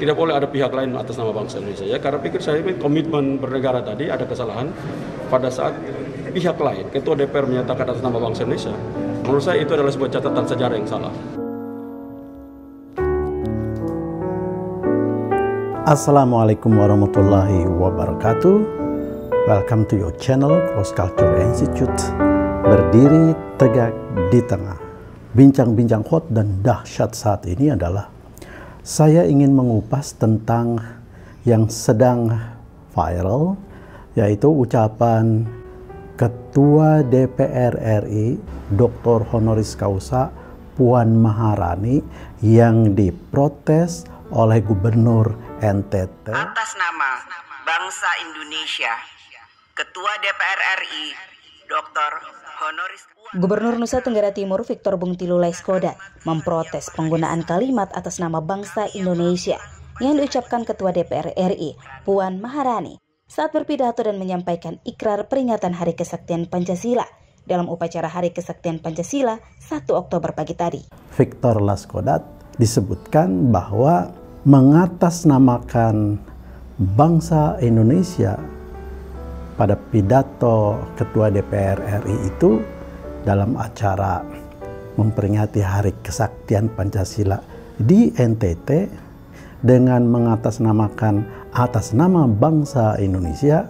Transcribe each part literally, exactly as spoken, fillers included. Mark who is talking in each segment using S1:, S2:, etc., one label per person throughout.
S1: Tidak boleh ada pihak lain atas nama bangsa Indonesia ya, karena pikir saya komitmen bernegara tadi ada kesalahan pada saat pihak lain, Ketua D P R menyatakan atas nama bangsa Indonesia. Menurut saya itu adalah sebuah catatan sejarah yang salah.
S2: Assalamualaikum warahmatullahi wabarakatuh. Welcome to your channel Cross Culture Institute. Berdiri tegak di tengah. Bincang-bincang hot dan dahsyat saat ini adalah saya ingin mengupas tentang yang sedang viral, yaitu ucapan Ketua D P R R I Doktor Honoris Causa Puan Maharani yang diprotes oleh Gubernur N T T
S3: atas nama bangsa Indonesia. Ketua D P R R I Doktor Honoris
S4: Gubernur Nusa Tenggara Timur Victor Bung Tilu Laiskodat memprotes penggunaan kalimat atas nama bangsa Indonesia yang diucapkan Ketua D P R R I Puan Maharani saat berpidato dan menyampaikan ikrar peringatan Hari Kesaktian Pancasila dalam upacara Hari Kesaktian Pancasila satu Oktober pagi tadi.
S2: Victor Laiskodat disebutkan bahwa mengatasnamakan bangsa Indonesia pada pidato Ketua D P R R I itu dalam acara memperingati Hari Kesaktian Pancasila di N T T dengan mengatasnamakan atas nama bangsa Indonesia,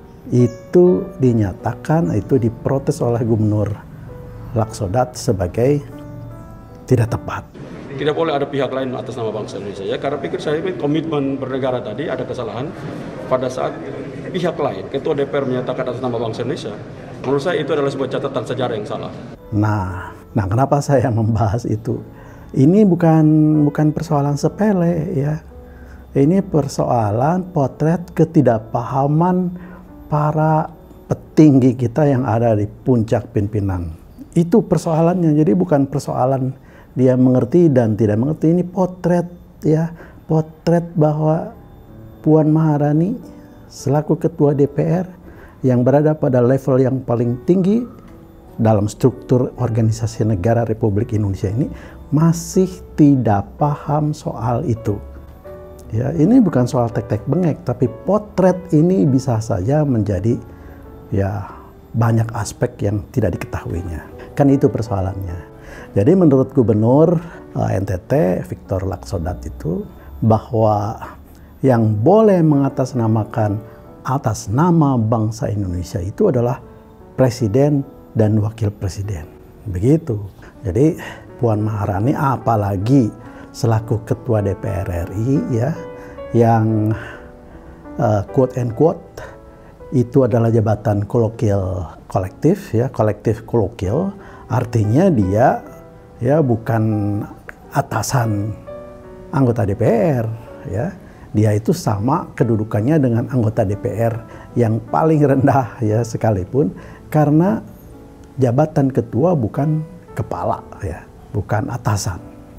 S2: itu dinyatakan, itu diprotes oleh Gubernur Laiskodat sebagai tidak tepat.
S1: Tidak boleh ada pihak lain atas nama bangsa Indonesia ya, karena pikir saya komitmen bernegara tadi ada kesalahan pada saat pihak lain, Ketua D P R menyatakan atas nama bangsa Indonesia. Menurut saya itu adalah sebuah catatan sejarah yang salah.
S2: Nah, nah kenapa saya membahas itu? Ini bukan bukan persoalan sepele ya. Ini persoalan potret ketidakpahaman para petinggi kita yang ada di puncak pimpinan. Itu persoalannya. Jadi bukan persoalan dia mengerti dan tidak mengerti. Ini potret ya, potret bahwa Puan Maharani selaku Ketua D P R yang berada pada level yang paling tinggi dalam struktur organisasi negara Republik Indonesia ini masih tidak paham soal itu. Ya, ini bukan soal tek-tek bengek, tapi potret ini bisa saja menjadi ya banyak aspek yang tidak diketahuinya. Kan itu persoalannya. Jadi menurut Gubernur uh, N T T Victor Laiskodat itu bahwa yang boleh mengatasnamakan atas nama bangsa Indonesia itu adalah Presiden dan Wakil Presiden. Begitu. Jadi Puan Maharani apalagi selaku Ketua D P R R I ya, yang uh, quote and quote itu adalah jabatan kolokial kolektif ya, kolektif kolokial, artinya dia ya bukan atasan anggota D P R ya. Dia itu sama kedudukannya dengan anggota D P R yang paling rendah ya sekalipun, karena jabatan ketua bukan kepala ya, bukan atasan.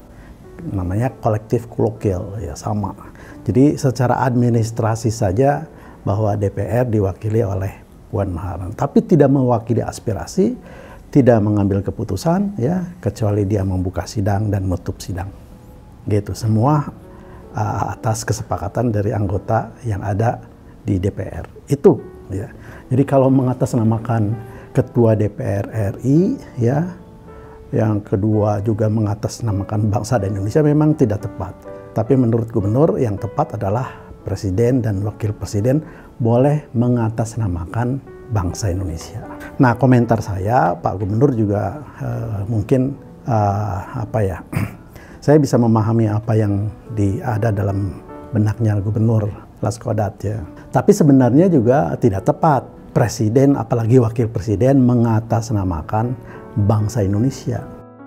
S2: Namanya kolektif kolokil ya, sama. Jadi secara administrasi saja bahwa D P R diwakili oleh Puan Maharani, tapi tidak mewakili aspirasi, tidak mengambil keputusan ya, kecuali dia membuka sidang dan menutup sidang. Gitu semua Uh, atas kesepakatan dari anggota yang ada di D P R itu ya. Jadi kalau mengatasnamakan Ketua D P R R I ya, yang kedua juga mengatasnamakan bangsa dan Indonesia memang tidak tepat. Tapi menurut Gubernur yang tepat adalah Presiden dan Wakil Presiden boleh mengatasnamakan bangsa Indonesia. Nah, komentar saya, Pak Gubernur juga uh, mungkin uh, apa ya? Saya bisa memahami apa yang di, ada dalam benaknya Gubernur Laiskodat ya. Tapi sebenarnya juga tidak tepat Presiden apalagi Wakil Presiden mengatasnamakan bangsa Indonesia.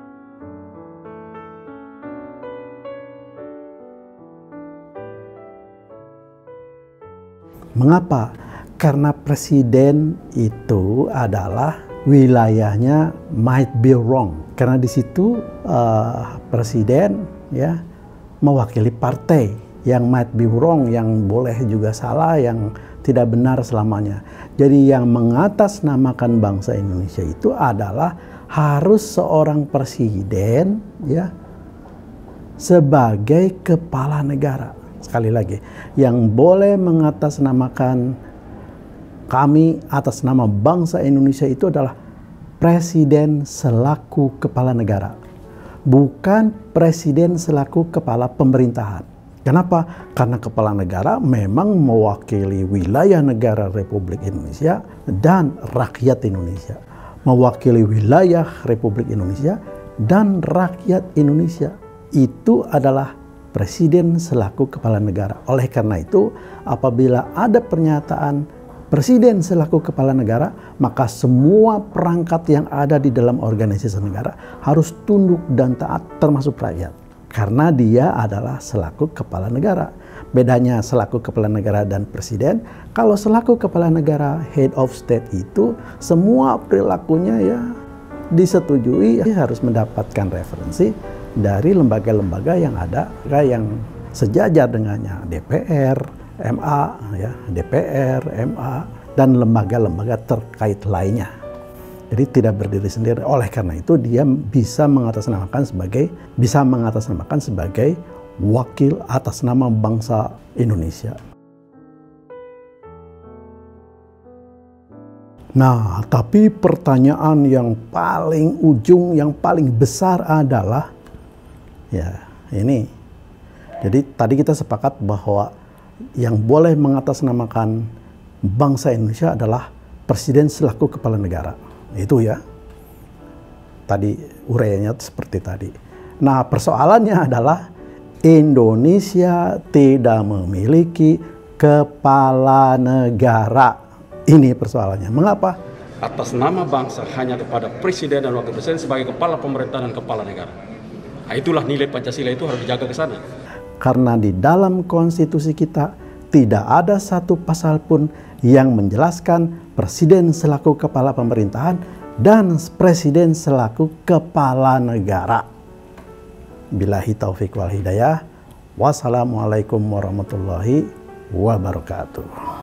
S2: Mengapa? Karena Presiden itu adalah wilayahnya might be wrong. Karena di situ uh, presiden ya mewakili partai yang might be wrong, yang boleh juga salah, yang tidak benar selamanya. Jadi yang mengatasnamakan bangsa Indonesia itu adalah harus seorang presiden ya sebagai kepala negara, sekali lagi, yang boleh mengatasnamakan kami atas nama bangsa Indonesia itu adalah presiden selaku kepala negara, bukan presiden selaku kepala pemerintahan. Kenapa? Karena kepala negara memang mewakili wilayah negara Republik Indonesia dan rakyat Indonesia. Mewakili wilayah Republik Indonesia dan rakyat Indonesia. Itu adalah presiden selaku kepala negara. Oleh karena itu, apabila ada pernyataan presiden selaku kepala negara, maka semua perangkat yang ada di dalam organisasi negara harus tunduk dan taat, termasuk rakyat. Karena dia adalah selaku kepala negara. Bedanya selaku kepala negara dan presiden, kalau selaku kepala negara, head of state itu, semua perilakunya ya disetujui, ya harus mendapatkan referensi dari lembaga-lembaga yang ada, yang sejajar dengannya, D P R, M A, ya, D P R, M A, dan lembaga-lembaga terkait lainnya. Jadi tidak berdiri sendiri. Oleh karena itu dia bisa mengatasnamakan sebagai bisa mengatasnamakan sebagai wakil atas nama bangsa Indonesia. Nah, tapi pertanyaan yang paling ujung, yang paling besar adalah, ya ini. Jadi tadi kita sepakat bahwa yang boleh mengatasnamakan bangsa Indonesia adalah presiden selaku kepala negara. Itu ya. Tadi uraiannya seperti tadi. Nah, persoalannya adalah Indonesia tidak memiliki kepala negara. Ini persoalannya. Mengapa?
S1: Atas nama bangsa hanya kepada presiden dan wakil presiden sebagai kepala pemerintahan dan kepala negara. Nah, itulah nilai Pancasila, itu harus dijaga ke sana.
S2: Karena di dalam konstitusi kita tidak ada satu pasal pun yang menjelaskan presiden selaku kepala pemerintahan dan presiden selaku kepala negara. Billahi taufik wal hidayah. Wassalamualaikum warahmatullahi wabarakatuh.